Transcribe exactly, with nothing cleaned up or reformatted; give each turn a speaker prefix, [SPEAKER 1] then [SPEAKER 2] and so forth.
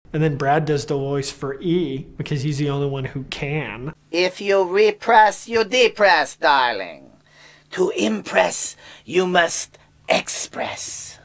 [SPEAKER 1] And then Brad does the voice for E because he's the only one who can.
[SPEAKER 2] If you repress, you depress, darling. To impress, you must express.